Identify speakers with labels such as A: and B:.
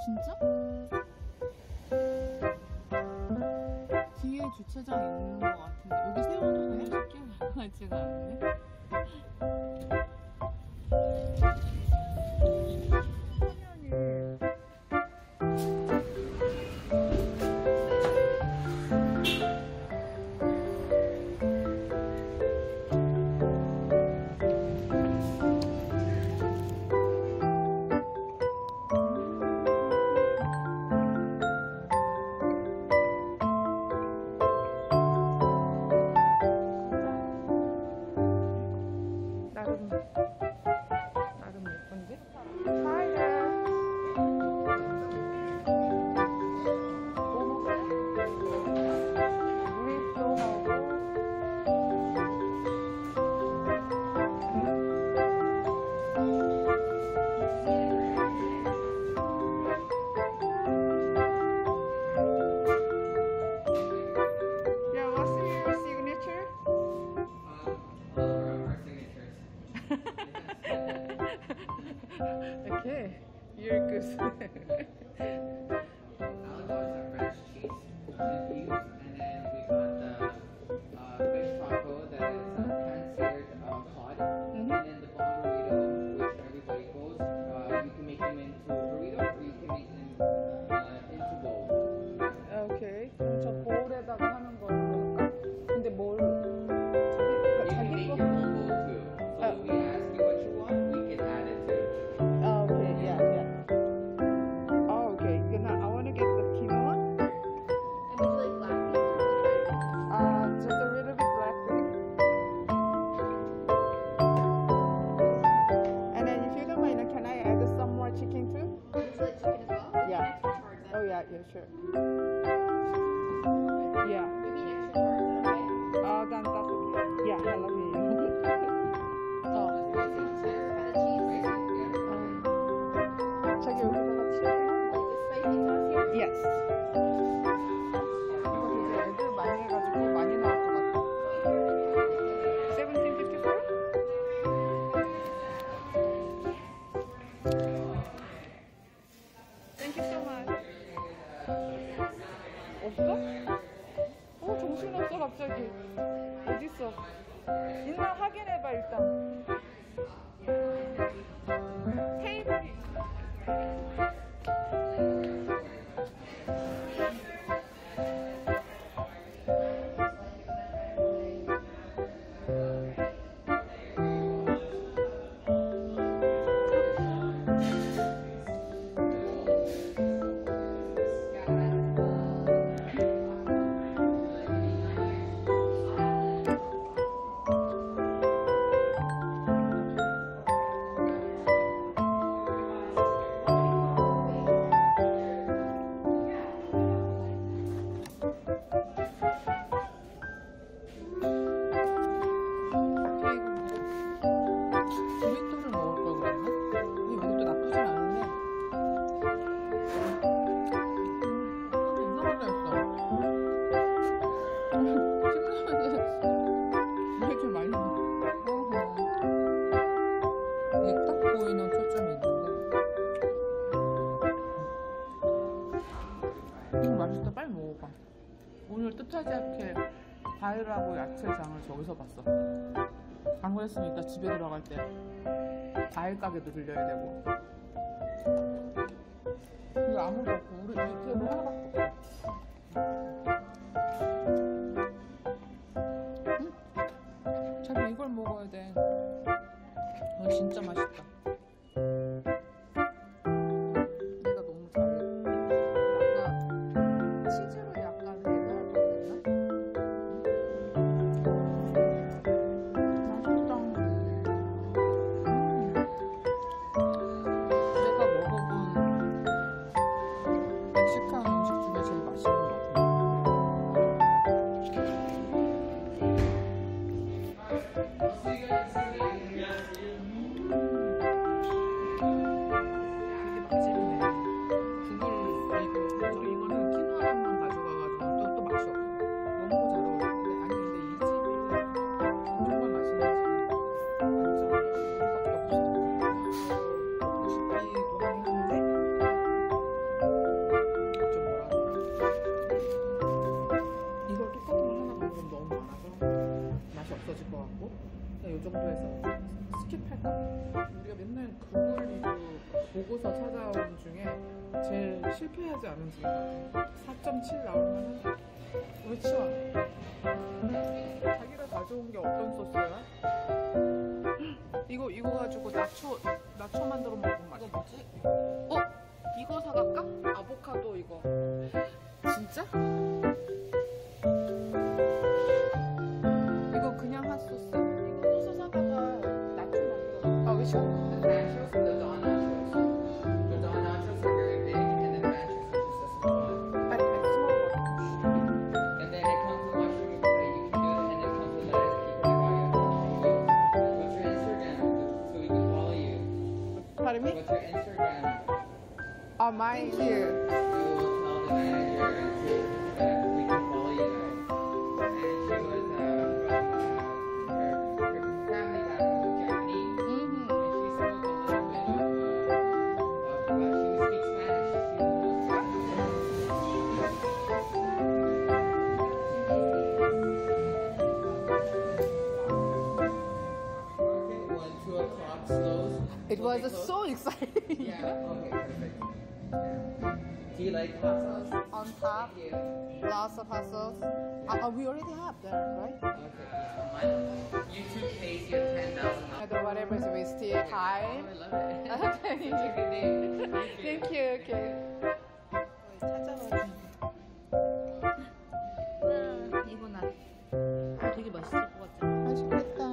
A: 진짜? 뒤에 주차장 있는 것 같은데 여기 세워도 돼? 쉽게 나가지가 않네. Okay, you're good.
B: Fresh cheese infused, and then we got the fish taco that is pan-seared cod, and then the bomb burrito, which everybody goes. You can make them into burrito, or you can make them into bowl.
A: Okay, 그럼 저 볼에다가 하는 걸로 할까? 근데 뭘?
B: You can make your own bowl too. So we ask you what you want, we can add it too.
A: Oh, okay, yeah. Oh, okay. I want to get the quinoa.
C: And would you like black beans or white beans?
A: Just a little bit black bean. And then if you don't mind, can I add some more chicken too?
C: Would you like chicken as well?
A: Yeah.
C: Extra charge then.
A: Oh yeah, sure. Yeah.
C: Maybe an extra charge, okay?
A: Then that's okay. Yeah, I love you.
C: Feta cheese.
A: 자기 여기다가 치즈.
C: Like the spicy sauce here?
A: Yes. 이거 이제 애들 많이 해가지고 많이 나올 것 같아. 1754? Thank you so much. 없어? 정신없어 갑자기. 어딨어? 있나 확인해봐 일단. 테이블이. 브리또를 먹을 걸 그랬나? 근데 이것도 나쁘진 않은데 이상하다 했어. 찜라면에 왜 이렇게 많이 넣어? 이게 딱 보이는 초점이 있는데 이거 맛있다. 빨리 먹어봐. 오늘 뜻하지 않게 과일하고 야채장을 저기서 봤어. 안 그랬으면 이따 집에 들어갈 때 과일 가게도 들려야 되고. 이거 아무도 없고 우리 이 테이블 하나밖에 없어. 응? 자기 이걸 먹어야 돼. 이거 진짜 맛있다. 내가 너무 잘해. 약간 치즈로 약간 배달할 걸 그랬나? 내가 먹어본 멕시칸 음식 중에 제일 맛있는 것 같아. 먹으면 너무 많아서 맛이 없어질 것 같고 그냥 이 정도에서 스킵할까? 우리가 맨날 구글 리뷰 보고서 찾아오는 중에 제일 실패하지 않은 중인 것 같아. 4.7 나올만한 우리 치워. 자기가 가져온 게 어떤 소스야? 이거 가지고 나초 만들어 먹으면 맛있어. 뭐지? 이거 사갈까? 아보카도 이거. 진짜? 이거 그냥 핫소스. 이거 소스 사다가 나초 만들어. 그치?
B: The nachos and the Don nachos. The Don nachos are very big, and then the nachos are just a small one.
A: 빨리 스몰 거.
B: And then it comes with mushrooms that you can do it, and it comes with lettuce that you can buy it. What's your Instagram so we can follow you?
A: Pardon me?
B: What's your Instagram?
A: Mine.
B: We will tell the manager that we can follow you guys. And she was from her family background was Japanese.
A: Mm-hmm.
B: And she spoke a little bit of she would speak Spanish. Market 1, 2 o'clock slows.
A: It
B: Will
A: was
B: they close?
A: so exciting.
B: Yeah, okay, perfect. Do you like hot sauce?
A: On top,
B: Thank you.
A: lots of hot sauce. We already have there, right?
B: Okay, yeah. My YouTube pays you $10,000.
A: Either whatever, so we still high.
B: Oh, I love it.
A: Okay.
B: Such a good name.
A: Thank you. Okay. 찾아가지고. 이거 나 되게 맛있을 것 같아. 맛있겠다.